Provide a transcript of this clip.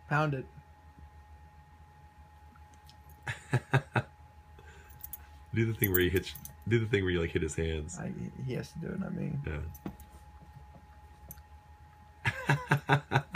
Pound it. Do the thing where you hit. Do the thing where you like hit his hands. He has to do it, not me. Yeah.